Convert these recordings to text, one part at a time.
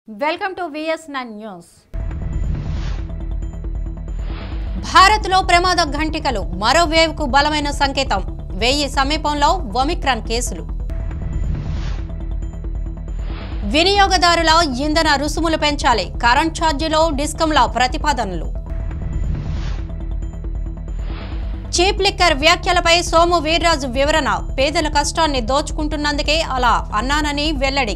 Welcome to VS9 news. భారత్లో ప్రమాద ఘంటికలు, మరో వేవ్కు బలమైన సంకేతం. 1000 సమీపంలో ఒమిక్రాన్ కేసులు. వినియోగదారుల ఇంధన రుసుములు పెంచాలి, కరెంట్ ఛార్జీలో డిస్కంల ప్రతిపాదనలు. చీప్ లిక్కర్ వ్యాఖ్యలపై సోము వీర్రాజు వివరణ. పేదల కష్టాన్ని దోచుకుంటున్నందుకే అలా అన్నానని వెల్లడి.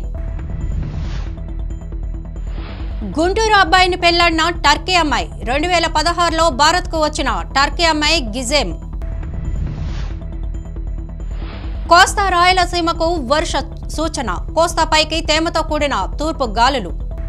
గుంటూరు అబ్బాయిని పెళ్లాడిన టర్కీ అమ్మాయి. 2016లో భారత్కు వచ్చిన టర్కీ అమ్మాయి గిజెమ్. కోస్తా రాయలసీమకు వర్ష సూచన. కోస్తాపైకి తేమతో కూడిన తూర్పు గాలులు.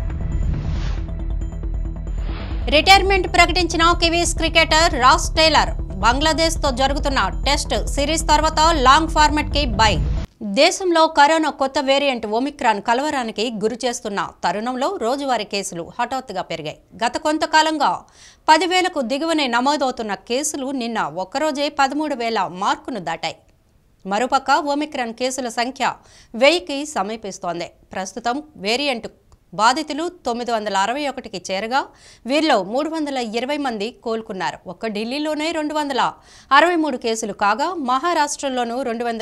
రిటైర్మెంట్ ప్రకటించిన కివీస్ క్రికెటర్ రాస్ టేలర్. బంగ్లాదేశ్తో జరుగుతున్న టెస్ట్ సిరీస్ తర్వాత లాంగ్ ఫార్మాట్ కి బై. దేశంలో కరోనా కొత్త వేరియంట్ ఒమిక్రాన్ కలవరానికి గురి చేస్తున్న తరుణంలో రోజువారీ కేసులు హఠాత్తుగా పెరిగాయి. గత కొంతకాలంగా 10,000కు దిగువనే నమోదవుతున్న కేసులు నిన్న ఒక్కరోజే 13,000 మార్కును దాటాయి. మరోపక్క ఒమిక్రాన్ కేసుల సంఖ్య 1000కి సమీపిస్తోంది. ప్రస్తుతం వేరియంట్ బాధితులు 961కి చేరగా వీరిలో 320 మంది కోలుకున్నారు. ఒక్క ఢిల్లీలోనే 263 కేసులు కాగా మహారాష్ట్రలోనూ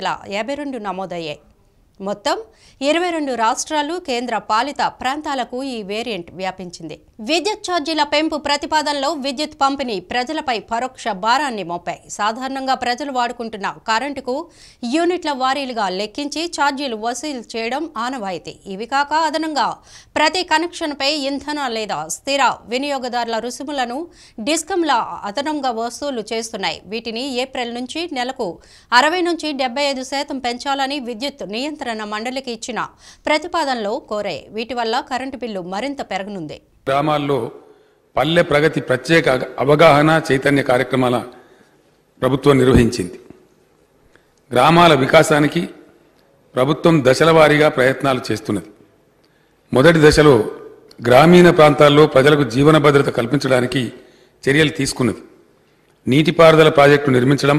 252 నమోదయ్యాయి. మొత్తం 22 రాష్ట్రాలు, కేంద్ర పాలిత ప్రాంతాలకు ఈ వేరియంట్ వ్యాపించింది. విద్యుత్ ఛార్జీల పెంపు ప్రతిపాదనలో విద్యుత్ పంపిణీ ప్రజలపై పరోక్ష భారాన్ని మోపాయి. సాధారణంగా ప్రజలు వాడుకుంటున్న కరెంటుకు యూనిట్ల వారీలుగా లెక్కించి ఛార్జీలు వసూలు చేయడం ఆనవాయితీ. ఇవి కాక అదనంగా ప్రతి కనెక్షన్పై ఇంధన లేదా స్థిర వినియోగదారుల రుసుములను డిస్కంల అదనంగా వసూలు చేస్తున్నాయి. వీటిని ఏప్రిల్ నుంచి నెలకు 60 నుంచి 75% పెంచాలని విద్యుత్ నియంత్రణ మండలికి ఇచ్చిన ప్రతిపాదనలో కోరాయి. వీటి వల్ల కరెంటు బిల్లు మరింత పెరగనుంది. గ్రామాల్లో పల్లె ప్రగతి ప్రత్యేక అవగాహన చైతన్య కార్యక్రమాల ప్రభుత్వం నిర్వహించింది. గ్రామాల వికాసానికి ప్రభుత్వం దశల వారీగా ప్రయత్నాలు చేస్తున్నది. మొదటి దశలో గ్రామీణ ప్రాంతాల్లో ప్రజలకు జీవన భద్రత కల్పించడానికి చర్యలు తీసుకున్నది. నీటిపారుదల ప్రాజెక్టు నిర్మించడం,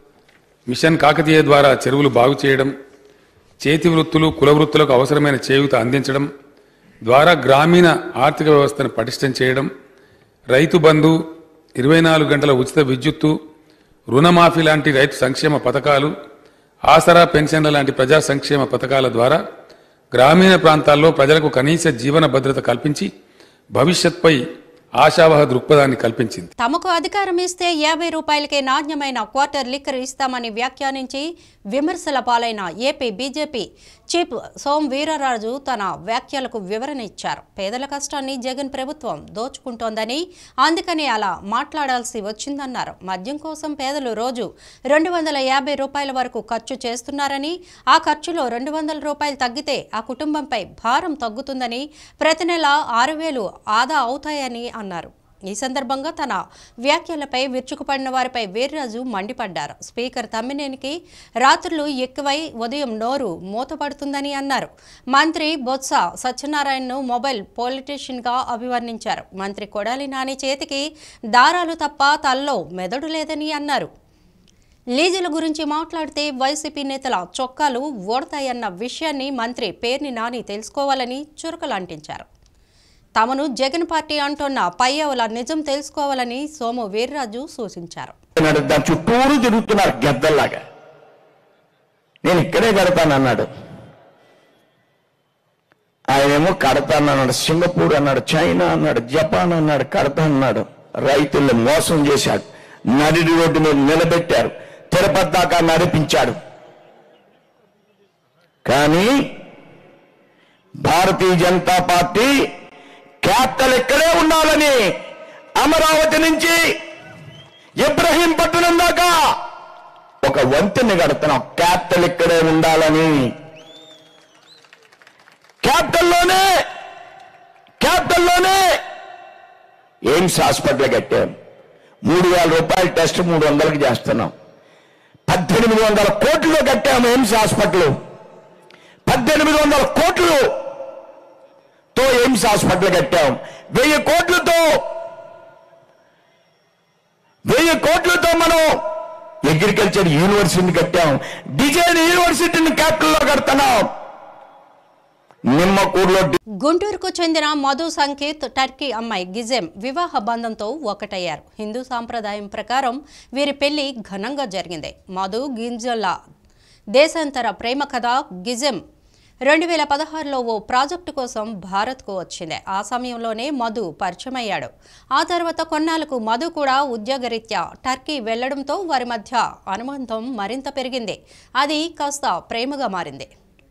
మిషన్ కాకతీయ ద్వారా చెరువులు బాగు చేయడం, చేతి వృత్తులు కుల వృత్తులకు అవసరమైన చేయూత అందించడం ద్వారా గ్రామీణ ఆర్థిక వ్యవస్థను పటిష్టం చేయడం, రైతు బంధు, 24 గంటల ఉచిత విద్యుత్తు, రుణమాఫీ లాంటి రైతు సంక్షేమ పథకాలు, ఆసరా పెన్షన్ల లాంటి ప్రజా సంక్షేమ పథకాల ద్వారా గ్రామీణ ప్రాంతాల్లో ప్రజలకు కనీస జీవన భద్రత కల్పించి భవిష్యత్పై ఆశావహ దృక్పథాన్ని కల్పించింది. తమకు అధికారం ఇస్తే 50 రూపాయలకే నాణ్యమైన క్వార్టర్ లిక్కర్ ఇస్తామని వ్యాఖ్యానించి విమర్శల పాలైన AP BJP chief Somu Veerraju తన వ్యాఖ్యలకు వివరణ ఇచ్చారు. పేదల కష్టాన్ని జగన్ ప్రభుత్వం దోచుకుంటోందని, అందుకని అలా మాట్లాడాల్సి వచ్చిందన్నారు. మద్యం కోసం పేదలు రోజు 250 రూపాయల వరకు ఖర్చు చేస్తున్నారని, ఆ ఖర్చులో 200 రూపాయలు తగ్గితే ఆ కుటుంబంపై భారం తగ్గుతుందని, ప్రతి నెల 6,000 ఆదా అవుతాయని అన్నారు. ఈ సందర్భంగా తన వ్యాఖ్యలపై విరుచుకుపడిన వారిపై వీర్రాజు మండిపడ్డారు. స్పీకర్ తమ్మినేనికి రాత్రులు ఎక్కువై ఉదయం నోరు మూతపడుతుందని అన్నారు. మంత్రి బొత్స సత్యనారాయణను మొబైల్ పొలిటీషియన్గా అభివర్ణించారు. మంత్రి కొడాలి నాని చేతికి దారాలు తప్ప తల్లో మెదడు లేదని అన్నారు. లీజుల గురించి మాట్లాడితే వైసీపీ నేతల చొక్కాలు ఓడతాయన్న విషయాన్ని మంత్రి పేర్ని నాని తెలుసుకోవాలని చురకలంటించారు. తమను జగన్ పార్టీ అంటున్న పయ్యవుల నిజం తెలుసుకోవాలని సోము వీర్రాజు సూచించారు. చుట్టూరు తిరుగుతున్నారు గద్దల్లాగా. నేను ఇక్కడే కడతానన్నాడు, ఆయనేమో కడతానన్నాడు. సింగపూర్ అన్నాడు, చైనా అన్నాడు, జపాన్ అన్నాడు, కడతానన్నాడు. రైతుల్ని మోసం చేశాడు. నడి రోడ్డు మీద నిలబెట్టారు, తిరుపతి దాకా నడిపించాడు. కానీ భారతీయ జనతా పార్టీ క్యాపిటల్ ఇక్కడే ఉండాలని అమరావతి నుంచి ఇబ్రహీంపట్నం దాకా ఒక వంతెన కడుతున్నాం. క్యాపిటల్ ఇక్కడే ఉండాలని క్యాపిటల్లోనే ఎయిమ్స్ హాస్పిటల్ కట్టాం. 3,000 రూపాయల టెస్ట్ 300కి చేస్తున్నాం. 1,800 కోట్లతో కట్టాము ఎయిమ్స్ హాస్పిటల్. 1,800 కోట్లు ఎయిమ్స్ హాస్పిటల్ కట్టాం. 1000 కోట్లతో మనం అగ్రికల్చర్ యూనివర్సిటీని కట్టాం. డిజైన్ యూనివర్సిటీని క్యాపిటల్లో కడుతున్నాం. నిమ్మకూరులో గుంటూరుకు చెందిన మధు సంకేత్ టర్కీ అమ్మాయి గిజెం వివాహ బంధంతో ఒకటయ్యారు. హిందూ సాంప్రదాయం ప్రకారం వీరి పెళ్లి ఘనంగా జరిగింది. మధు గింజల దేశాంతర ప్రేమ కథ గిజెం 2016లో ఓ ప్రాజెక్టు కోసం భారత్కు వచ్చింది. ఆ సమయంలోనే మధు పరిచయమయ్యాడు. ఆ తర్వాత కొన్నాళ్లకు మధు కూడా ఉద్యోగరీత్యా టర్కీ వెళ్లడంతో వారి మధ్య అనుబంధం మరింత పెరిగింది. అది కాస్త ప్రేమగా మారింది.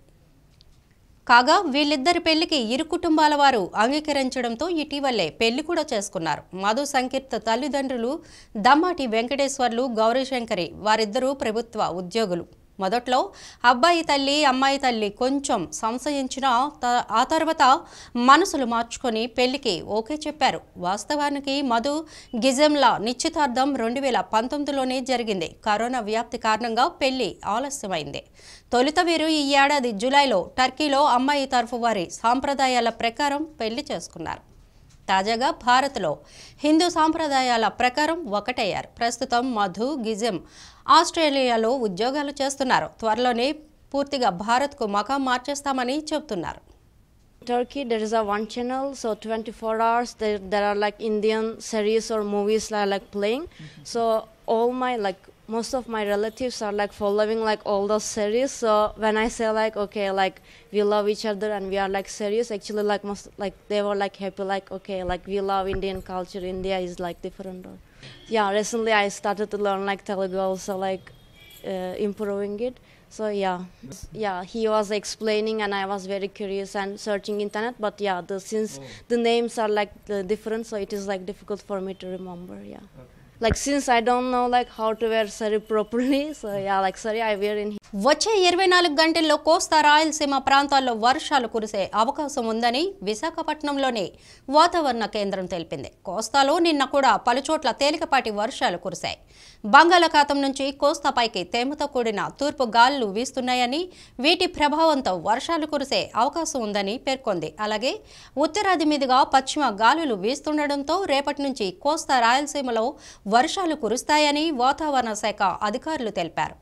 కాగా వీళ్ళిద్దరి పెళ్లికి ఇరు కుటుంబాల వారు అంగీకరించడంతో ఇటీవలే పెళ్లి కూడా చేసుకున్నారు. మధు సంకీర్త తల్లిదండ్రులు దమ్మాటి వెంకటేశ్వర్లు, గౌరీశంకరి. వారిద్దరూ ప్రభుత్వ ఉద్యోగులు. మొదట్లో అబ్బాయి తల్లి అమ్మాయి తల్లి కొంచెం సంశయించినా ఆ తర్వాత మనసులు మార్చుకొని పెళ్లికి ఓకే చెప్పారు. వాస్తవానికి మధు గిజెంల నిశ్చితార్థం 2019లోనే జరిగింది. కరోనా వ్యాప్తి కారణంగా పెళ్లి ఆలస్యమైంది. తొలుత వీరు ఈ ఏడాది జూలైలో టర్కీలో అమ్మాయి తరఫు వారి సాంప్రదాయాల ప్రకారం పెళ్లి చేసుకున్నారు. తాజాగా భారత్లో హిందూ సాంప్రదాయాల ప్రకారం ఒకటయ్యారు. ప్రస్తుతం మధు గిజెం ఆస్ట్రేలియాలో ఉద్యోగాలు చేస్తున్నారు. త్వరలోనే పూర్తిగా భారత్కు మకాం మార్చేస్తామని చెబుతున్నారు. Turkey, there is a one channel, so 24 hours there are like Indian series or movies like playing. So all my most of my relatives are like following like all those series. So when I say like okay, like we love each other and we are like serious, actually like most like they were like happy, like okay, like we love Indian culture. India is like different. Yeah, recently I started to learn like Telugu, also like improving it. So yeah, he was explaining and I was very curious and searching internet. But yeah, since the names are like different, so it is like difficult for me to remember. Yeah. Okay. Like since I don't know like how to wear sari properly, so yeah, like sari I wear in. వచ్చే 24 గంటల్లో కోస్తా రాయలసీమ ప్రాంతాల్లో వర్షాలు కురిసే అవకాశం ఉందని విశాఖపట్నంలోని వాతావరణ కేంద్రం తెలిపింది. కోస్తాలో నిన్న కూడా పలుచోట్ల తేలికపాటి వర్షాలు కురిశాయి. బంగాళాఖాతం నుంచి కోస్తాపైకి తేమతో కూడిన తూర్పు గాలులు వీస్తున్నాయని, వీటి ప్రభావంతో వర్షాలు కురిసే అవకాశం ఉందని పేర్కొంది. అలాగే ఉత్తరాది మీదుగా పశ్చిమ గాలులు వీస్తుండటంతో రేపటి నుంచి కోస్తా రాయలసీమలో వర్షాలు కురుస్తాయని వాతావరణ శాఖ అధికారులు తెలిపారు.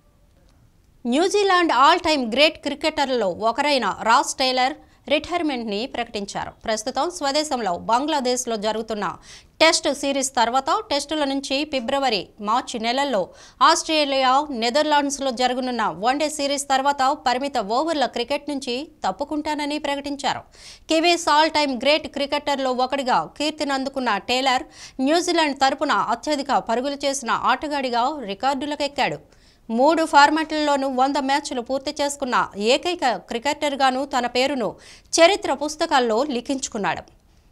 న్యూజిలాండ్ ఆల్ టైమ్ గ్రేట్ క్రికెటర్లలో ఒకరైన రాస్ టేలర్ రిటైర్మెంట్ని ప్రకటించారు. ప్రస్తుతం స్వదేశంలో బంగ్లాదేశ్లో జరుగుతున్న టెస్ట్ సిరీస్ తర్వాత టెస్టుల నుంచి ఫిబ్రవరి, మార్చి నెలల్లో ఆస్ట్రేలియా, నెదర్లాండ్స్లో జరగనున్న వన్డే సిరీస్ తర్వాత పరిమిత ఓవర్ల క్రికెట్ నుంచి తప్పుకుంటానని ప్రకటించారు. కివీస్ ఆల్ టైమ్ గ్రేట్ క్రికెటర్లో ఒకటిగా కీర్తిని అందుకున్న టేలర్ న్యూజిలాండ్ తరపున అత్యధిక పరుగులు చేసిన ఆటగాడిగా రికార్డులకెక్కాడు. 3 ఫార్మాట్లలోనూ 100 మ్యాచ్లు పూర్తి చేసుకున్న ఏకైక క్రికెటర్గాను తన పేరును చరిత్ర పుస్తకాల్లో లిఖించుకున్నాడు.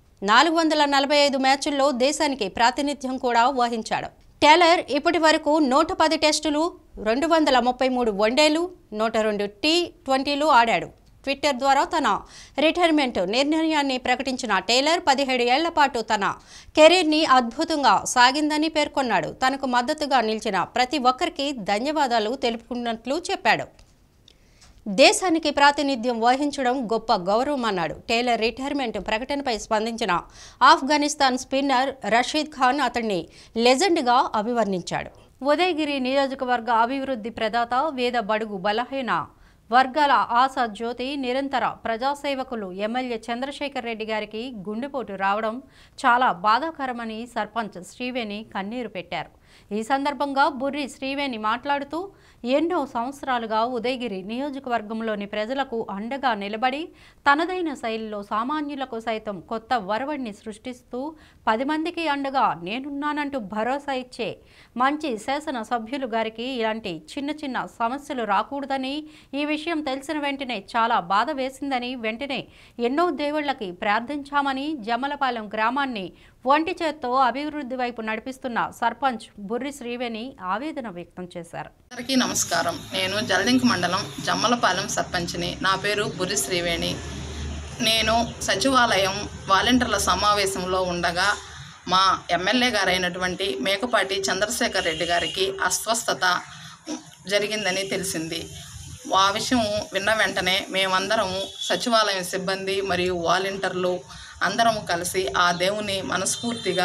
445 మ్యాచ్ల్లో దేశానికి ప్రాతినిధ్యం కూడా వహించాడు. టేలర్ ఇప్పటి వరకు 110 టెస్టులు, 233 వన్డేలు, 102 T20లు ఆడాడు. ట్విట్టర్ ద్వారా తన రిటైర్మెంట్ నిర్ణయాన్ని ప్రకటించిన టేలర్ 17 ఏళ్ల పాటు తన కెరీర్ని అద్భుతంగా సాగిందని పేర్కొన్నాడు. తనకు మద్దతుగా నిలిచిన ప్రతి ఒక్కరికి ధన్యవాదాలు తెలుపుకున్నట్లు చెప్పాడు. దేశానికి ప్రాతినిధ్యం వహించడం గొప్ప గౌరవం అన్నాడు. టేలర్ రిటైర్మెంట్ ప్రకటనపై స్పందించిన ఆఫ్ఘనిస్తాన్ స్పిన్నర్ రషీద్ ఖాన్ అతన్ని లెజెండ్గా అభివర్ణించాడు. ఉదయగిరి నియోజకవర్గ అభివృద్ధి ప్రదాత, వేద బడుగు బలహీన వర్గాల ఆశా జ్యోతి, నిరంతర ప్రజాసేవకులు ఎమ్మెల్యే చంద్రశేఖర్ రెడ్డి గారికి గుండెపోటు రావడం చాలా బాధాకరమని సర్పంచ్ శ్రీవేణి కన్నీరు పెట్టారు. ఈ సందర్భంగా బుర్రి శ్రీవేణి మాట్లాడుతూ ఎన్నో సంవత్సరాలుగా ఉదయగిరి నియోజకవర్గంలోని ప్రజలకు అండగా నిలబడి తనదైన శైలిలో సామాన్యులకు సైతం కొత్త వరవడిని సృష్టిస్తూ 10 మందికి అండగా నేనున్నానంటూ భరోసా ఇచ్చే మంచి శాసన సభ్యులు గారికి ఇలాంటి చిన్న చిన్న సమస్యలు రాకూడదని, ఈ విషయం తెలిసిన వెంటనే చాలా బాధ వేసిందని, వెంటనే ఎన్నో దేవుళ్లకి ప్రార్థించామని జమ్మలపాలెం గ్రామాన్ని ఒంటి చేత్తో అభివృద్ధి వైపు నడిపిస్తున్న సర్పంచ్ బుర్రి శ్రీవేణి ఆవేదన వ్యక్తం చేశారు. అందరికీ నమస్కారం. నేను జలదింక మండలం జమ్మలపాలెం సర్పంచ్ని. నా పేరు బుర్రి శ్రీవేణి. నేను సచివాలయం వాలంటీర్ల సమావేశంలో ఉండగా మా ఎమ్మెల్యే గారైనటువంటి మేకపాటి చంద్రశేఖర్ రెడ్డి గారికి అస్వస్థత జరిగిందని తెలిసింది. ఆ విషయం విన్న వెంటనే మేమందరము సచివాలయం సిబ్బంది మరియు వాలంటీర్లు అందరము కలిసి ఆ దేవుని మనస్ఫూర్తిగా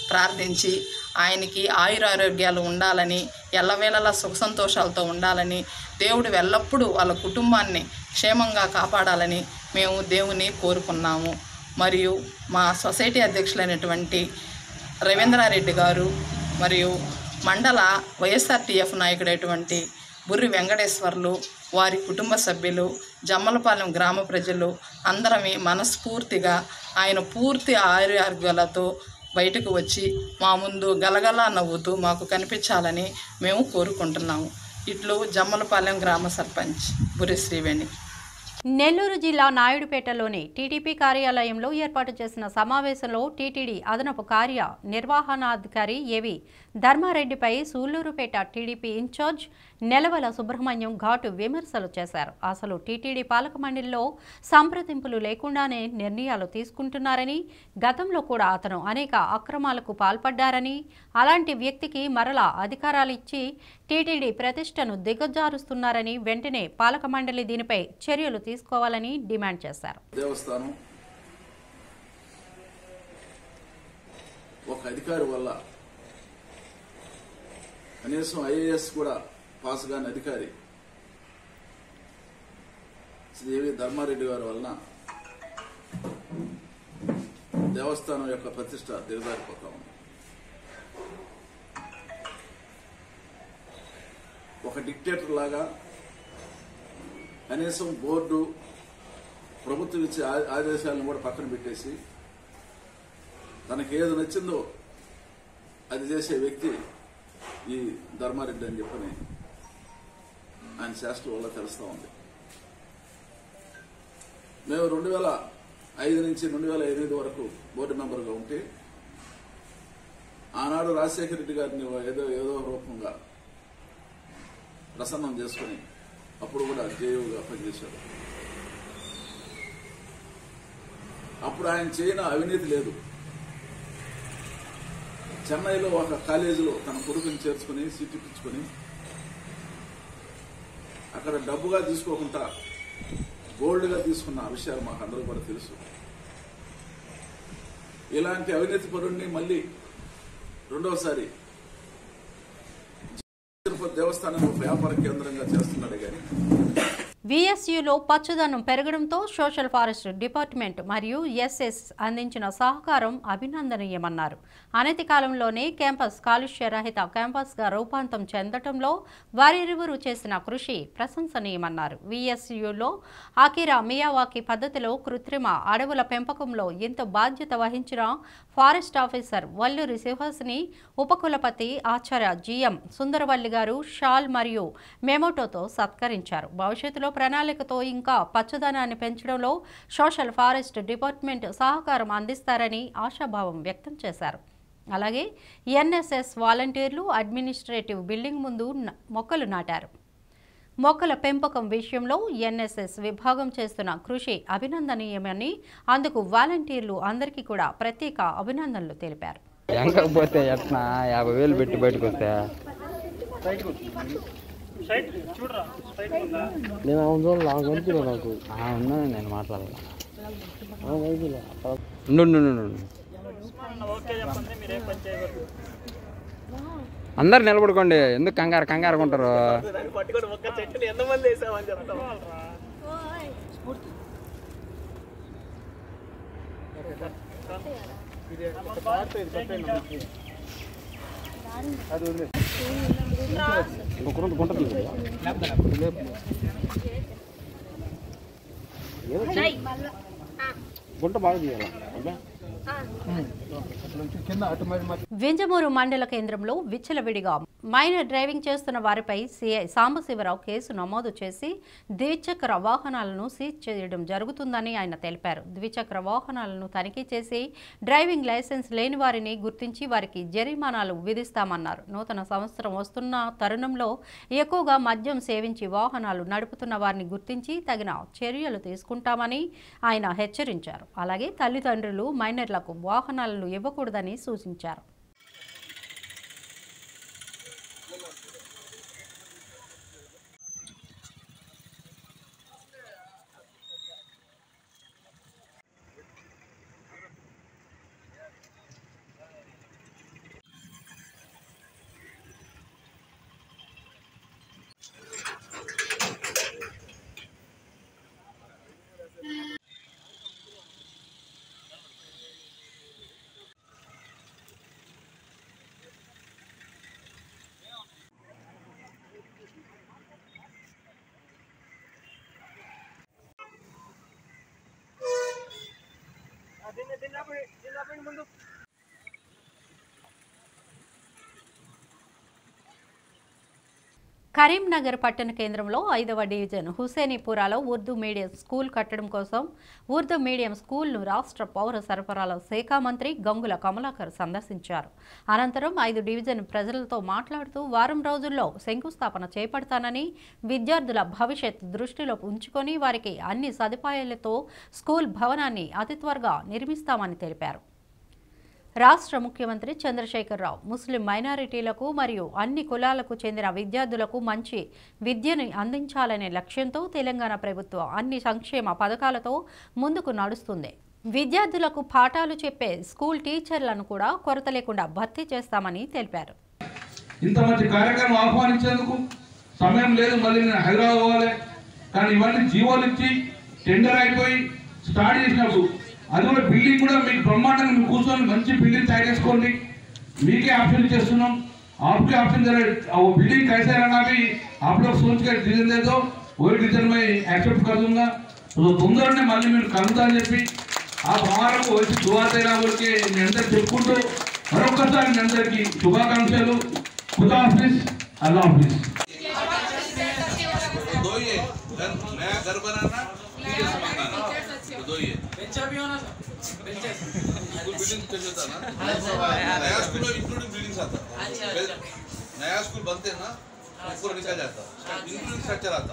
ప్రార్థించి ఆయనకి ఆయురారోగ్యాలు ఉండాలని, ఎల్లవేళలా సుఖ సంతోషాలతో ఉండాలని, దేవుడు ఎల్లప్పుడూ వాళ్ళ కుటుంబాన్ని క్షేమంగా కాపాడాలని మేము దేవుని కోరుకున్నాము. మరియు మా సొసైటీ అధ్యక్షులైనటువంటి రవీంద్రారెడ్డి గారు మరియు మండల వైఎస్ఆర్టీఎఫ్ నాయకుడైనటువంటి బుర్రి వెంకటేశ్వర్లు, వారి కుటుంబ సభ్యులు, జమ్మలపాలెం గ్రామ ప్రజలు అందరమే మనస్ఫూర్తిగా ఆయన పూర్తి ఆరోగ్యాలతో బయటకు వచ్చి మా ముందు గలగలా నవ్వుతూ మాకు కనిపించాలని మేము కోరుకుంటున్నాము. ఇట్లు జమ్మలపాలెం గ్రామ సర్పంచ్ బుర్రి శ్రీవేణి. నెల్లూరు జిల్లా నాయుడుపేటలోని టీడీపీ కార్యాలయంలో ఏర్పాటు చేసిన సమావేశంలో టీటీడీ అదనపు కార్య నిర్వహణాధికారి ఏవి ధర్మారెడ్డిపై సూళ్లూరుపేట టీడీపీ ఇన్ఛార్జ్ నెలవల సుబ్రహ్మణ్యం ఘాటు విమర్శలు చేశారు. అసలు టీటీడీ పాలక మండలిలో సంప్రదింపులు లేకుండానే నిర్ణయాలు తీసుకుంటున్నారని, గతంలో కూడా అతను అనేక అక్రమాలకు పాల్పడ్డారని, అలాంటి వ్యక్తికి మరలా అధికారాలు ఇచ్చి టీటీడీ ప్రతిష్టను దిగజారుస్తున్నారని, వెంటనే పాలక మండలి దీనిపై చర్యలు తీసుకోవాలని డిమాండ్ చేశారు. దేవస్థానం ఒక అధికారి వల్ల, కనీసం ఐఏఎస్ కూడా పాస్ కాని అధికారి శ్రీ ఏవి ధర్మారెడ్డి గారి వలన దేవస్థానం యొక్క ప్రతిష్ట దిగజారిపోతా ఉంది. ఒక డిక్టేటర్ లాగా కనీసం బోర్డు ప్రభుత్వం ఇచ్చే ఆదేశాలను కూడా పక్కన పెట్టేసి తనకి ఏది నచ్చిందో అది చేసే వ్యక్తి ఈ ధర్మారెడ్డి అని చెప్పని ఆయన శాస్త్రం వల్ల తెలుస్తూ ఉంది. మేము 2005 నుంచి 2008 వరకు బోర్డు మెంబర్గా ఉంటే ఆనాడు రాజశేఖర రెడ్డి గారిని ఏదో రూపంగా ప్రసన్నం చేసుకుని అప్పుడు కూడా జేయూగా పనిచేశాడు. అప్పుడు ఆయన చేయని అవినీతి లేదు. చెన్నైలో ఒక కాలేజీలో తన కొడుకుని చేర్చుకుని సీట్ ఇప్పించుకుని అక్కడ డబ్బుగా తీసుకోకుండా గోల్డ్గా తీసుకున్న విషయాలు మాకు అందరూ కూడా తెలుసు. ఇలాంటి అవినీతి పరుణ్ణి మళ్ళీ రెండవసారి తిరుపతి దేవస్థానం వ్యాపార కేంద్రంగా చేస్తున్నాడే కానీ వీఎస్యూలో పచ్చదనం పెరగడంతో సోషల్ ఫారెస్ట్ డిపార్ట్మెంట్ మరియు ఎస్ఎస్ అందించిన సహకారం అభినందనీయమన్నారు. అనతి కాలంలోనే క్యాంపస్ కాలుష్య రహిత క్యాంపస్గా రూపాంతరం చెందడంలో వారిరువురు చేసిన కృషి ప్రశంసనీయమన్నారు. వీఎస్యూలో అకిరా మియావాకి పద్ధతిలో కృత్రిమ అడవుల పెంపకంలో ఎంతో బాధ్యత వహించిన ఫారెస్ట్ ఆఫీసర్ వల్లూరి శివహాసిని, ఉపకులపతి ఆచార్య జిఎం సుందరవల్లి గారు షాల్ మరియు మెమోటోతో సత్కరించారు. భవిష్యత్తులో ప్రణాళికతో ఇంకా పచ్చదనాన్ని పెంచడంలో సోషల్ ఫారెస్ట్ డిపార్ట్మెంట్ సహకారం అందిస్తారని ఆశాభావం వ్యక్తం చేశారు. అలాగే ఎన్ఎస్ఎస్ వాలంటీర్లు అడ్మినిస్ట్రేటివ్ బిల్డింగ్ ముందు మొక్కలు నాటారు. మొక్కల పెంపకం విషయంలో ఎన్ఎస్ఎస్ విభాగం చేస్తున్న కృషి అభినందనీయమని, అందుకు వాలంటీర్లు అందరికీ కూడా ప్రత్యేక అభినందనలు తెలిపారు. నేను మాట్లాడాలి. అందరు నిలబడుకోండి, ఎందుకు కంగారు ఉంటారు. గుంట బాగా తీయాలి. వింజమూరు మండల కేంద్రంలో విచ్చలవిడిగా మైనర్ డ్రైవింగ్ చేస్తున్న వారిపై సిఐ సాంబశివరావు కేసు నమోదు చేసి ద్విచక్ర వాహనాలను సీజ్ చేయడం జరుగుతుందని ఆయన తెలిపారు. ద్విచక్ర వాహనాలను తనిఖీ చేసి డ్రైవింగ్ లైసెన్స్ లేని వారిని గుర్తించి వారికి జరిమానాలు విధిస్తామన్నారు. నూతన సంవత్సరం వస్తున్న తరుణంలో ఎక్కువగా మద్యం సేవించి వాహనాలు నడుపుతున్న వారిని గుర్తించి తగిన చర్యలు తీసుకుంటామని ఆయన హెచ్చరించారు. అలాగే తల్లిదండ్రులు మైనర్లకు వాహనాలను ఇవ్వకూడదని సూచించారు. కరీంనగర్ పట్టణ కేంద్రంలో 5వ డివిజన్ హుసేనీపురాలో ఉర్దూ మీడియం స్కూల్ కట్టడం కోసం ఉర్దూ మీడియం స్కూల్ను రాష్ట్ర పౌర సరఫరాల శాఖ మంత్రి గంగుల కమలాకర్ సందర్శించారు. అనంతరం 5 డివిజన్ ప్రజలతో మాట్లాడుతూ వారం రోజుల్లో శంకుస్థాపన చేపడతానని, విద్యార్థుల భవిష్యత్ దృష్టిలో ఉంచుకొని వారికి అన్ని సదుపాయాలతో స్కూల్ భవనాన్ని అతి త్వరగా నిర్మిస్తామని తెలిపారు. రాష్ట్ర ముఖ్యమంత్రి చంద్రశేఖరరావు ముస్లిం మైనారిటీలకు మరియు అన్ని కులాలకు చెందిన విద్యార్థులకు మంచి విద్యను అందించాలనే లక్ష్యంతో తెలంగాణ ప్రభుత్వం అన్ని సంక్షేమ పథకాలతో ముందుకు నడుస్తుంది. విద్యార్థులకు పాఠాలు చెప్పే స్కూల్ టీచర్లను కూడా కొరత లేకుండా భర్తీ చేస్తామని తెలిపారు. ఇంత మంచి కార్యక్రమం ఆహ్వానించేందుకు సమయం లేదు, మళ్ళీ నేను హైదరాబాద్ పోవాలి, కానీ ఇవన్నీ జీవోలు ఇచ్చి టెండర్ అయిపోయి స్టార్ట్ చేసినప్పుడు అది కూడా బిల్డింగ్ కూడా మీకు బ్రహ్మాండంగా మీరు కూర్చొని మంచి బిల్డింగ్ తయారు చేసుకోండి, మీకే ఆప్షన్ ఇచ్చేస్తున్నాం. आपके ऑप्शन जरा वो बिल्डिंग कैसे रहना भी आप लोग सोच कर डिसीजन दे दो, वही डिसीजन मैं एक्सेप्ट कर दूंगा. तो తొందరనే మళ్ళీ మీరు కలుద్దామని చెప్పి ఆ భావనకు వచ్చి దువా తేరా ఊరికే మీ అందరికి చెప్పుకుంటూ మరొకసారి మీ అందరికీ శుభాకాంక్షలు. ఖుదా హాఫిజ్, అల్లాహ్ హాఫిజ్. नया घर बनाना, टीचर्स मंगाना, दो ये बेंचर भी होना सर, बेंचेस स्कूल बिल्डिंग चाहिए था ना, नया स्कूल में इंक्लूडिंग बिल्डिंग्स आता, नया स्कूल बनते हैं ना ऊपर निकल जाता, इंक्लूडिंग स्ट्रक्चर आता.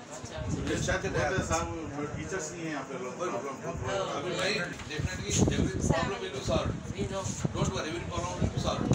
टीचर्स नहीं है यहाँ पे प्रॉब्लम. अभी मैं definitely every problem will be solved. Don't worry, every problem will be solved.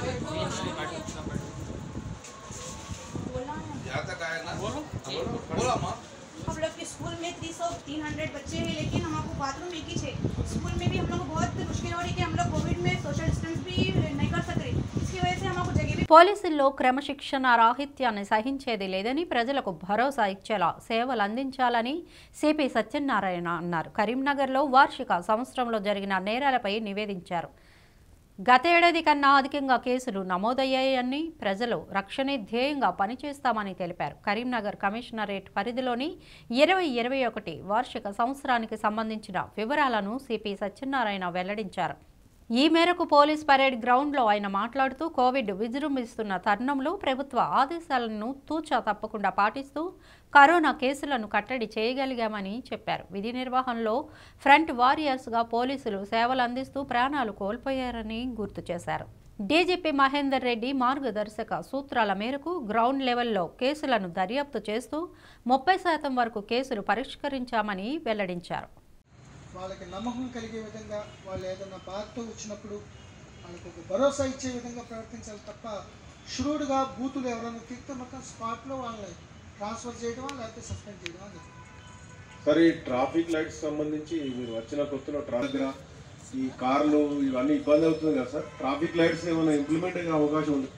यहाँ तक आया ना, बोला माँ. हम लोग के स्कूल में 300-300 बच्चे हैं, लेकिन हम आपको बाथरूम एक ही है. स्कूल में भी हम लोग को बहुत मुश्किल हो रही है कि हम लोग कोविड में सोशल डिस्टेंस भी नहीं कर सक रहे. इसकी वजह से हम आपको जगह भी. పోలీసుల్లో క్రమశిక్షణ రాహిత్యాన్ని సహించేది లేదని, ప్రజలకు భరోసా ఇచ్చేలా సేవలు అందించాలని సిపి సత్యనారాయణ అన్నారు. కరీంనగర్లో వార్షిక సంవత్సరంలో జరిగిన నేరాలపై నివేదించారు. గత ఏడాది కన్నా అధికంగా కేసులు నమోదయ్యాయని, ప్రజలు రక్షణే ధ్యేయంగా పనిచేస్తామని తెలిపారు. కరీంనగర్ కమిషనరేట్ పరిధిలోని 2021 వార్షిక సంవత్సరానికి సంబంధించిన వివరాలను సిపి సత్యనారాయణ వెల్లడించారు. ఈ మేరకు పోలీస్ పరేడ్ గ్రౌండ్లో ఆయన మాట్లాడుతూ కోవిడ్ విజృంభిస్తున్న తరుణంలో ప్రభుత్వ ఆదేశాలను తూచా తప్పకుండా పాటిస్తూ కరోనా కేసులను కట్టడి చేయగలిగామని చెప్పారు. విధి నిర్వహణలో ఫ్రంట్ వారియర్స్గా పోలీసులు సేవలు అందిస్తూ ప్రాణాలు కోల్పోయారని గుర్తు చేశారు. డీజీపీ మహేందర్ రెడ్డి మార్గదర్శక సూత్రాల మేరకు గ్రౌండ్ లెవెల్లో కేసులను దర్యాప్తు చేస్తూ 30% వరకు కేసులు పరిష్కరించామని వెల్లడించారు. వాళ్ళకి నమ్మకం కలిగే విధంగా, వాళ్ళు ఏదైనా బాధతో వచ్చినప్పుడు వాళ్ళకి ఒక భరోసా ఇచ్చే విధంగా ప్రవర్తించాలి తప్ప షురూడ్గా బూతులు ఎవరైనా తిరిగితే మొత్తం స్పాట్లో వాళ్ళని ట్రాన్స్ఫర్ చేయడమా లేకపోతే సస్పెండ్ చేయడమా. సరే, ట్రాఫిక్ లైట్స్ సంబంధించి మీరు వచ్చిన కొత్తలో ట్రాఫిక్ ఈ కార్లు ఇవన్నీ ఇబ్బంది అవుతుంది కదా సార్, ట్రాఫిక్ లైట్స్ ఏమైనా ఇంప్లిమెంట్ అయ్యే అవకాశం ఉంది?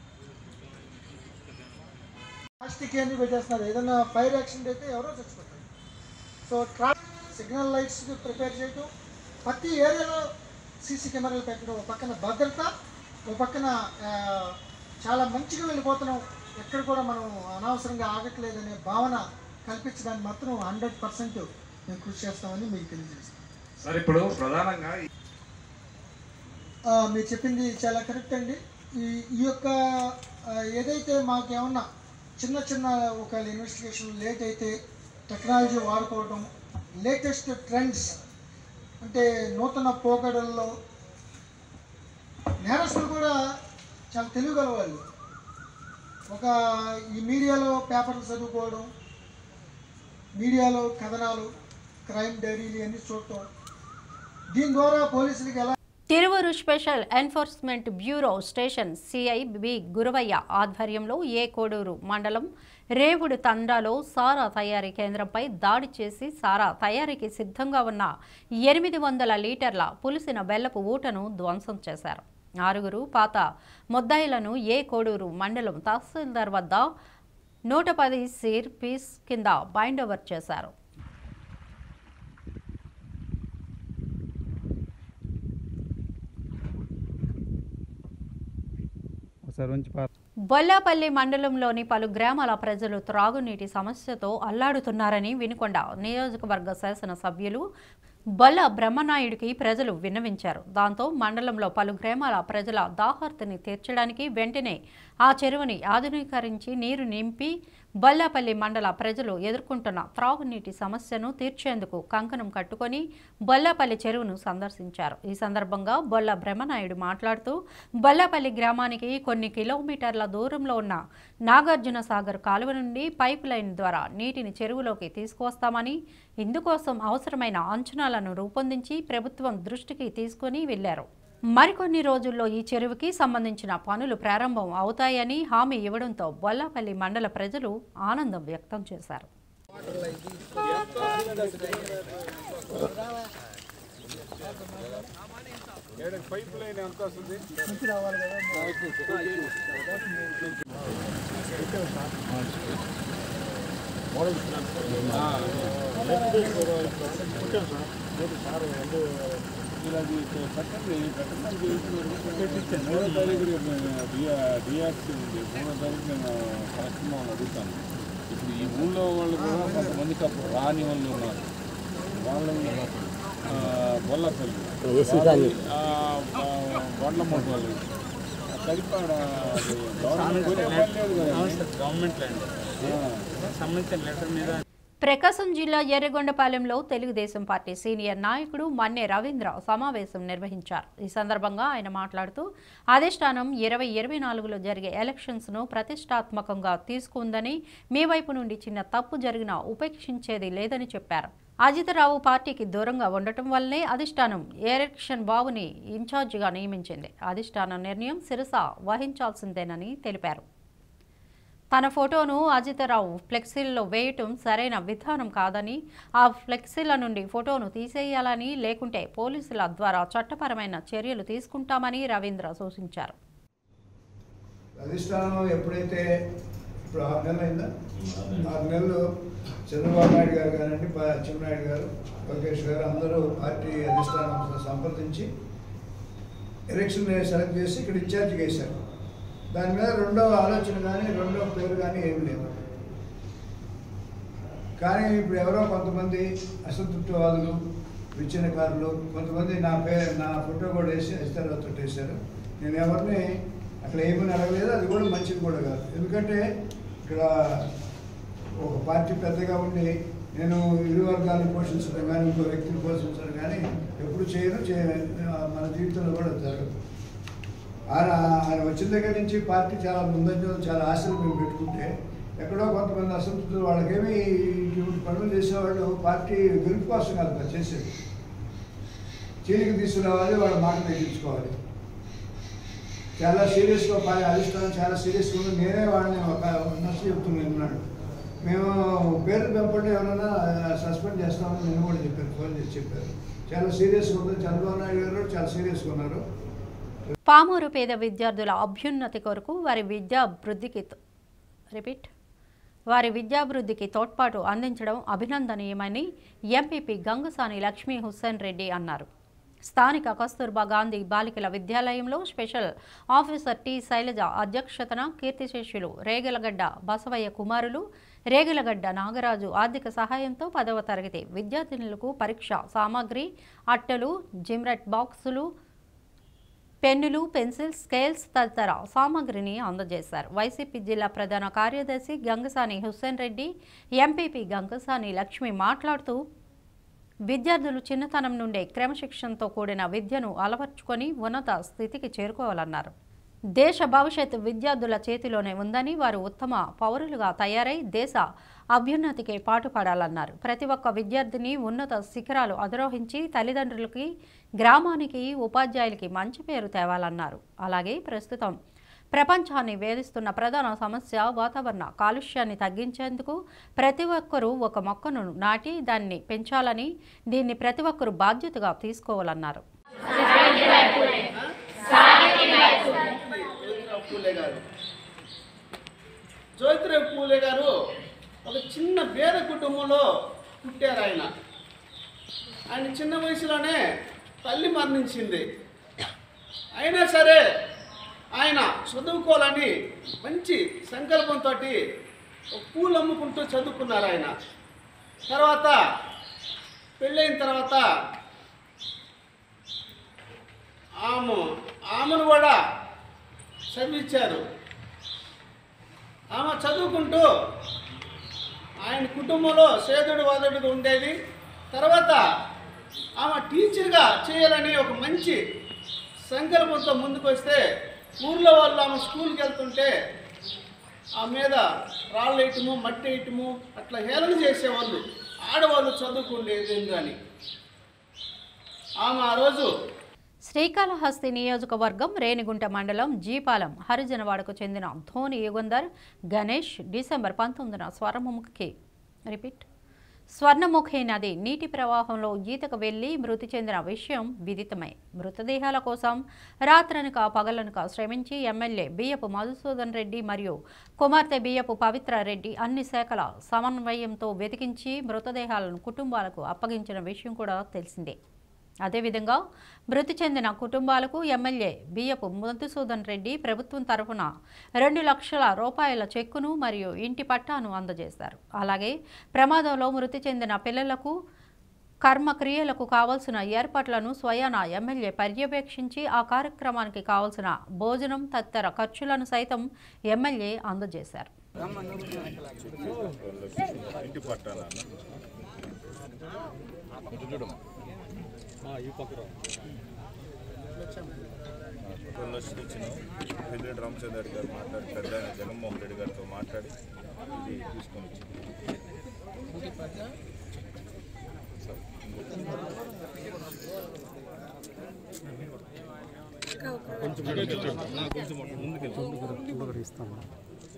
ప్లాస్టిక్ ఏంటి పెట్టేస్తున్నారు, ఏదైనా ఫైర్ యాక్సిడెంట్ అయితే ఎవరో చచ్చిపోతారు. సో సిగ్నల్ లైట్స్ ప్రిపేర్ చేయడం, ప్రతి ఏరియాలో సీసీ కెమెరాలు పెట్టడం, ఒక పక్కన భద్రత, ఒక పక్కన చాలా మంచిగా వెళ్ళిపోతున్నాం, ఎక్కడ కూడా మనం అనవసరంగా ఆగట్లేదనే భావన కల్పించడానికి మాత్రం 100% మేము కృషి చేస్తామని మీకు తెలియజేస్తాం. సార్, ఇప్పుడు ప్రధానంగా మీరు చెప్పింది చాలా కరెక్ట్ అండి. ఈ యొక్క ఏదైతే మాకేమన్నా చిన్న చిన్న ఒక ఇన్వెస్టిగేషన్ లేట్ అయితే టెక్నాలజీ వాడుకోవడం, లేటెస్ట్ ట్రెండ్స్ అంటే నూతన పోకడల్లో నేరస్తులు కూడా చాలా తెలివిగల వాళ్ళు. ఒక ఈ మీడియాలో పేపర్లు చదువుకోవడం, మీడియాలో కథనాలు, క్రైమ్ డైరీలు అన్నీ చూడటం, దీని ద్వారా పోలీసులకి ఎలా. Tiruvuru special enforcement bureau station CI B Guravaiah ఆధ్వర్యంలో ఏ కోడూరు మండలం రేవుడు తండాలో సారా తయారీ కేంద్రంపై దాడి చేసి సారా తయారీకి సిద్ధంగా ఉన్న 800 లీటర్ల పులిసిన బెల్లపు ఊటను ధ్వంసం చేశారు. 6 పాత ముద్దాయిలను ఏ కోడూరు మండలం తహసీల్దార్ వద్ద 110 సీర్ పీస్ కింద బైండ్ ఓవర్ చేశారు. బొల్లాపల్లి మండలంలోని పలు గ్రామాల ప్రజలు త్రాగునీటి సమస్యతో అల్లాడుతున్నారని వినుకొండ నియోజకవర్గ శాసన సభ్యులు బొల్ల బ్రహ్మనాయుడికి ప్రజలు విన్నవించారు. దాంతో మండలంలో పలు గ్రామాల ప్రజల దాహార్తిని తీర్చడానికి వెంటనే ఆ చెరువుని ఆధునీకరించి నీరు నింపి బొల్లపల్లి మండల ప్రజలు ఎదుర్కొంటున్న త్రాగునీటి సమస్యను తీర్చేందుకు కంకణం కట్టుకొని బొల్లపల్లి చెరువును సందర్శించారు. ఈ సందర్భంగా బొల్ల బ్రహ్మనాయుడు మాట్లాడుతూ బొల్లపల్లి గ్రామానికి కొన్ని కిలోమీటర్ల దూరంలో ఉన్న నాగార్జున సాగర్ కాలువ నుండి పైప్ లైన్ ద్వారా నీటిని చెరువులోకి తీసుకువస్తామని, ఇందుకోసం అవసరమైన అంచనాలను రూపొందించి ప్రభుత్వం దృష్టికి తీసుకుని వెళ్లారు. మరికొన్ని రోజుల్లో ఈ చెరువుకి సంబంధించిన పనులు ప్రారంభం అవుతాయని హామీ ఇవ్వడంతో బొల్లపల్లి మండల ప్రజలు ఆనందం వ్యక్తం చేశారు. అడుగుతాను. ఇప్పుడు ఈ ఊళ్ళో వాళ్ళు కూడా కొంతమందికి అప్పుడు రాని వాళ్ళు ఉన్నారు. వాళ్ళు బొల్లపల్లి బండ్లమూట వాళ్ళు సరిపడ గవర్నమెంట్ ల్యాండ్ సంబంధించిన లెటర్ మీద. ప్రకాశం జిల్లా ఎర్రగొండపాలెంలో తెలుగుదేశం పార్టీ సీనియర్ నాయకుడు మన్నె రవీంద్ర సమావేశం నిర్వహించారు. ఈ సందర్భంగా ఆయన మాట్లాడుతూ అధిష్టానం 2024లో జరిగే ఎలక్షన్స్ను ప్రతిష్టాత్మకంగా తీసుకుందని, మీ వైపు నుండి చిన్న తప్పు జరిగినా ఉపేక్షించేది లేదని చెప్పారు. అజితరావు పార్టీకి దూరంగా ఉండటం వల్లనే అధిష్టానం ఎలక్షన్ బాబుని ఇన్ఛార్జిగా నియమించింది. అధిష్టానం నిర్ణయం శిరస వహించాల్సిందేనని తెలిపారు. తన ఫోటోను అజితరావు ఫ్లెక్సీల్లో వేయటం సరైన విధానం కాదని, ఆ ఫ్లెక్సీల నుండి ఫోటోను తీసేయాలని, లేకుంటే పోలీసుల ద్వారా చట్టపరమైన చర్యలు తీసుకుంటామని రవీంద్ర సూచించారు. అధిష్టానం ఎప్పుడైతే ఇప్పుడు 6 నెలలు అయిందా, 6 నెలలు చంద్రబాబు నాయుడు గారు కానివ్వండి, అచ్చెన్నాయుడు గారు, లోకేష్ గారు అందరూ పార్టీ అధిష్టానంతో సంప్రదించి ఎలక్షన్ సెలెక్ట్ చేసి ఇక్కడ ఇన్ఛార్జిగా వేశారు. దాని మీద రెండవ ఆలోచన కానీ రెండవ పేరు కానీ ఏమి లేదు. కానీ ఇప్పుడు ఎవరో కొంతమంది అసంతృప్తివాదులు, విచ్ఛిన్నకారులు కొంతమంది నా ఫోటో కూడా వేసి అజితరావుతో వేశారు. నేను ఎవరిని అట్లా ఏమని అడగలేదు. అది కూడా మంచిది కూడా కాదు. ఎందుకంటే ఇక్కడ ఒక పార్టీ పెద్దగా ఉండి నేను ఇరు వర్గాలను పోషించడం కానీ ఇంకో వ్యక్తిని పోషించడం కానీ ఎప్పుడు చేయను. మన జీవితంలో కూడా జరగదు. ఆయన వచ్చిన దగ్గర నుంచి పార్టీ చాలా ముందంజలో చాలా ఆశలు మేము పెట్టుకుంటే ఎక్కడో కొంతమంది అసంతృప్తులు వాళ్ళకేమి ఇటువంటి పనులు చేసేవాళ్ళు పార్టీ గెలుపు కోసం కాదు చేసేది. చీలికి తీసుకురావాలి, వాళ్ళ మాట తగ్గించుకోవాలి. చాలా సీరియస్గా అధిష్టానం చాలా సీరియస్గా ఉంది. నేనే వాళ్ళని ఒక నర్సు చెప్తున్నాను. మేము పేరు పెంపండి ఎవరైనా సస్పెండ్ చేస్తామని నేను కూడా చెప్పారు. ఫోన్ చేసి చెప్పారు. చాలా సీరియస్గా ఉంది. చంద్రబాబు నాయుడు గారు చాలా సీరియస్గా ఉన్నారు. పామూరు పేద విద్యార్థుల అభ్యున్నతి కొరకు వారి విద్యాభివృద్ధికి తోడ్పాటు అందించడం అభినందనీయమని ఎంపీపీ గంగసాని లక్ష్మీ హుస్సేన్ రెడ్డి అన్నారు. స్థానిక కస్తూర్బా గాంధీ బాలికల విద్యాలయంలో స్పెషల్ ఆఫీసర్ టి శైలజ అధ్యక్షతన కీర్తిశేషులు రేగలగడ్డ బసవయ్య కుమారులు, రేగలగడ్డ నాగరాజు ఆర్థిక సహాయంతో 10వ తరగతి విద్యార్థినులకు పరీక్ష సామాగ్రి, అట్టలు, జిమ్రెట్ బాక్సులు, పెన్నులు, పెన్సిల్, స్కేల్స్ తదితర సామాగ్రిని అందజేశారు. వైసీపీ జిల్లా ప్రధాన కార్యదర్శి గంగసాని హుస్సేన్ రెడ్డి, ఎంపీపీ గంగసాని లక్ష్మి మాట్లాడుతూ విద్యార్థులు చిన్నతనం నుండే క్రమశిక్షణతో కూడిన విద్యను అలవర్చుకొని ఉన్నత స్థితికి చేరుకోవాలన్నారు. దేశ భవిష్యత్తు విద్యార్థుల చేతిలోనే ఉందని, వారు ఉత్తమ పౌరులుగా తయారై దేశ అభ్యున్నతికి పాటుపడాలన్నారు. ప్రతి ఒక్క విద్యార్థిని ఉన్నత శిఖరాలు అధిరోహించి తల్లిదండ్రులకి, గ్రామానికి, ఉపాధ్యాయులకి మంచి పేరు తేవాలన్నారు. అలాగే ప్రస్తుతం ప్రపంచాన్ని వేధిస్తున్న ప్రధాన సమస్య వాతావరణ కాలుష్యాన్ని తగ్గించేందుకు ప్రతి ఒక్కరూ ఒక మొక్కను నాటి దాన్ని పెంచాలని, దీన్ని ప్రతి ఒక్కరూ బాధ్యతగా తీసుకోవాలన్నారు. జ్యోతిరావు పూలే గారు ఒక చిన్న పేద కుటుంబంలో పుట్టారు. ఆయన చిన్న వయసులోనే తల్లి మరణించింది. అయినా సరే ఆయన చదువుకోవాలని మంచి సంకల్పంతో పూలు అమ్ముకుంటూ చదువుకున్నారు. ఆయన తర్వాత పెళ్ళైన తర్వాత ఆమెను కూడా చదివించారు. ఆమె చదువుకుంటూ ఆయన కుటుంబంలో సేదుడు వాదుడుగా ఉండేది. తర్వాత ఆమె టీచర్గా చేయాలని ఒక మంచి సంకల్పంతో ముందుకు వస్తే ఊర్లో వాళ్ళు ఆమె స్కూల్కి వెళ్తుంటే ఆ మీద రాళ్ళు వేయటము మట్టి వేయటము అట్లా హేళన చేసేవాళ్ళు. ఆడవాళ్ళు చదువుకుండేది అని ఆమె ఆ రోజు శ్రీకాళహస్తి నియోజకవర్గం రేణిగుంట మండలం జీపాలెం హరిజనవాడకు చెందిన ధోని యుగంధర్ గణేష్ డిసెంబర్ 19 స్వర్ణముఖి నది నీటి ప్రవాహంలో ఈతకు వెళ్లి మృతి చెందిన విషయం విదితమే. మృతదేహాల కోసం రాత్రనక పగలనక శ్రమించి ఎమ్మెల్యే బియ్యపు మధుసూదన్ రెడ్డి మరియు కుమార్తె బియ్యపు పవిత్ర రెడ్డి అన్ని శాఖల సమన్వయంతో వెతికించి మృతదేహాలను కుటుంబాలకు అప్పగించిన విషయం కూడా తెలిసిందే. అదేవిధంగా మృతి చెందిన కుటుంబాలకు ఎమ్మెల్యే బియ్యపు మధుసూదన్ రెడ్డి ప్రభుత్వం తరఫున 2 లక్షల రూపాయల చెక్కును మరియు ఇంటి పట్టాను అందజేశారు. అలాగే ప్రమాదంలో మృతి చెందిన పిల్లలకు కర్మక్రియలకు కావాల్సిన ఏర్పాట్లను స్వయాన ఎమ్మెల్యే పర్యవేక్షించి ఆ కార్యక్రమానికి కావాల్సిన భోజనం తదితర ఖర్చులను సైతం ఎమ్మెల్యే అందజేశారు. పెద్దిరెడ్డి రామచంద్ర రెడ్డి గారు మాట్లాడి పెద్ద జగన్మోహన్ రెడ్డి గారితో మాట్లాడి ఇది తీసుకొని ఇస్తాను.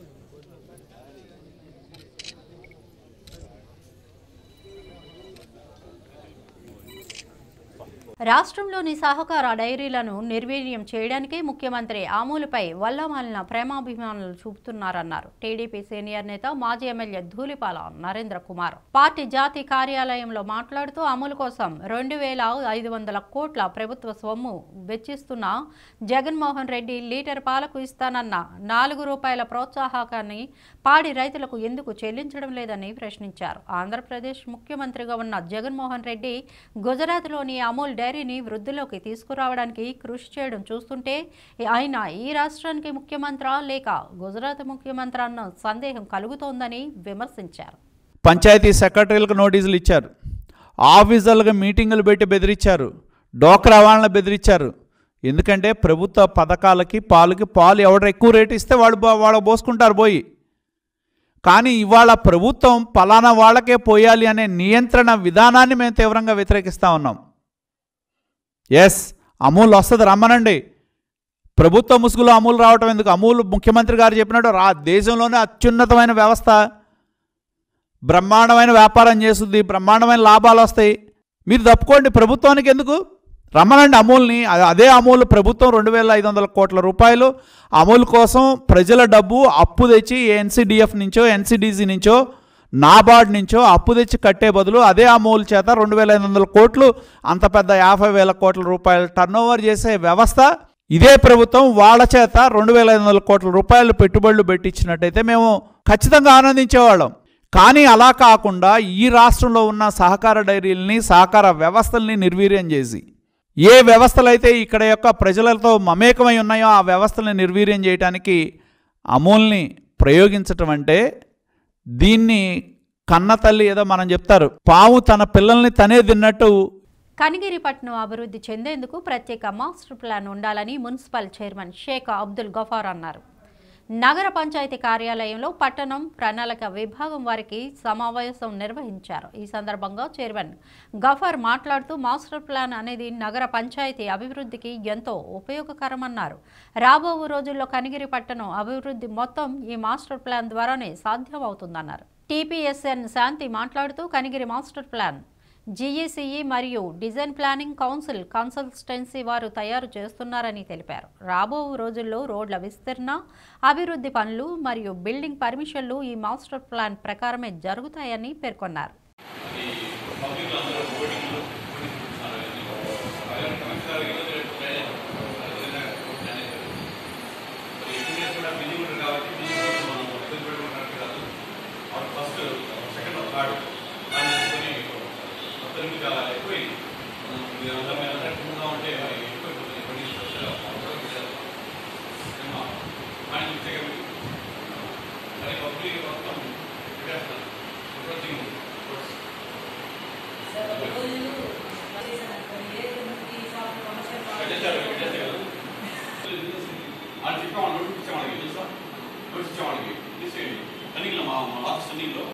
రాష్ట్రంలోని సహకార డైరీలను నిర్వీర్యం చేయడానికే ముఖ్యమంత్రి అమూల్పై వల్లమాలిన ప్రేమాభిమానులు చూపుతున్నారన్నారు టీడీపీ సీనియర్ నేత మాజీ ఎమ్మెల్యే ధూళిపాల నరేంద్ర కుమార్. పార్టీ జాతీయ కార్యాలయంలో మాట్లాడుతూ అమూల్ కోసం 2,500 కోట్ల ప్రభుత్వ సొమ్ము వెచ్చిస్తున్న జగన్మోహన్ రెడ్డి లీటర్ పాలకు ఇస్తానన్న 4 రూపాయల ప్రోత్సాహకాన్ని పాడి రైతులకు ఎందుకు చెల్లించడం లేదని ప్రశ్నించారు. ఆంధ్రప్రదేశ్ ముఖ్యమంత్రిగా ఉన్న జగన్మోహన్ రెడ్డి గుజరాత్లోని అమూల్ డైరీని వృద్ధిలోకి తీసుకురావడానికి కృషి చేయడం చూస్తుంటే ఆయన ఈ రాష్ట్రానికి ముఖ్యమంత్రి లేక గుజరాత్ ముఖ్యమంత్రి అన్న సందేహం కలుగుతోందని విమర్శించారు. పంచాయతీ సెక్రటరీలకు నోటీసులు ఇచ్చారు, ఆఫీసర్లకు మీటింగులు పెట్టి బెదిరించారు, డోక్రా వాళ్ళని బెదిరించారు. ఎందుకంటే ప్రభుత్వ పథకాలకి పాలు ఎవడ ఎక్కువ రేటు ఇస్తే వాళ్ళు పోసుకుంటారు పోయి. కానీ ఇవాళ ప్రభుత్వం పలానా వాళ్ళకే పోయాలి అనే నియంత్రణ విధానాన్ని మేము తీవ్రంగా వ్యతిరేకిస్తూ ఉన్నాం. ఎస్, అమూల్ వస్తుంది, రమ్మనండి. ప్రభుత్వ ముసుగులో అమూల్ రావటం ఎందుకు? అమూల్ ముఖ్యమంత్రి గారు చెప్పినట్టు దేశంలోనే అత్యున్నతమైన వ్యవస్థ, బ్రహ్మాండమైన వ్యాపారం చేస్తుంది, బ్రహ్మాండమైన లాభాలు వస్తాయి. మీరు తప్పుకోండి, ప్రభుత్వానికి ఎందుకు? రమ్మనండి అమూల్ని. అదే అమూల్ ప్రభుత్వం 2,500 కోట్ల రూపాయలు అమూల్ కోసం ప్రజల డబ్బు అప్పు తెచ్చి ఎన్సీడీఎఫ్ నుంచో ఎన్సీడీసీ నుంచో నాబార్డ్ నుంచో అప్పు తెచ్చి కట్టే బదులు అదే అమూల్ చేత 2,500 కోట్లు అంత పెద్ద 50,000 కోట్ల రూపాయలు టర్నోవర్ చేసే వ్యవస్థ ఇదే ప్రభుత్వం వాళ్ళ చేత 2,500 కోట్ల రూపాయలు పెట్టుబడులు పెట్టించినట్టయితే మేము ఖచ్చితంగా ఆనందించేవాళ్ళం. కానీ అలా కాకుండా ఈ రాష్ట్రంలో ఉన్న సహకార డైరీలని, సహకార వ్యవస్థల్ని నిర్వీర్యం చేసి ఏ వ్యవస్థలైతే ఇక్కడ యొక్క ప్రజలతో మమేకమై ఉన్నాయో ఆ వ్యవస్థల్ని నిర్వీర్యం చేయడానికి అమూల్ని ప్రయోగించటం అంటే దీన్ని కన్నతల్లి ఏదో మనం చెప్తారు, పాము తన పిల్లల్ని తనే తిన్నట్టు. కనిగిరిపట్నం అభివృద్ధి చెందేందుకు ప్రత్యేక మాస్టర్ ప్లాన్ ఉండాలని మున్సిపల్ చైర్మన్ షేక్ అబ్దుల్ గఫార్ అన్నారు. నగర పంచాయతీ కార్యాలయంలో పట్టణం ప్రణాళిక విభాగం వారికి సమావేశం నిర్వహించారు. ఈ సందర్భంగా చైర్మన్ గఫార్ మాట్లాడుతూ మాస్టర్ ప్లాన్ అనేది నగర పంచాయతీ అభివృద్ధికి ఎంతో ఉపయోగకరమన్నారు. రాబో రోజుల్లో కనిగిరి పట్టణం అభివృద్ధి మొత్తం ఈ మాస్టర్ ప్లాన్ ద్వారానే సాధ్యమవుతుందన్నారు. టీపీఎస్ఎన్ శాంతి మాట్లాడుతూ కనిగిరి మాస్టర్ ప్లాన్ జీఈసీఈ మరియు డిజైన్ ప్లానింగ్ కౌన్సిల్ కన్సల్టెన్సీ వారు తయారు చేస్తున్నారని తెలిపారు. రాబో రోజుల్లో రోడ్ల విస్తరణ, అభివృద్ధి పనులు మరియు బిల్డింగ్ పర్మిషన్లు ఈ మాస్టర్ ప్లాన్ ప్రకారమే జరుగుతాయని పేర్కొన్నారు. చెప్పేవాళ్ళకి తెలుసా? వచ్చేవాళ్ళకి తీసేయండి. కానీ ఇలా మా ఆఫీస్ అన్నిలో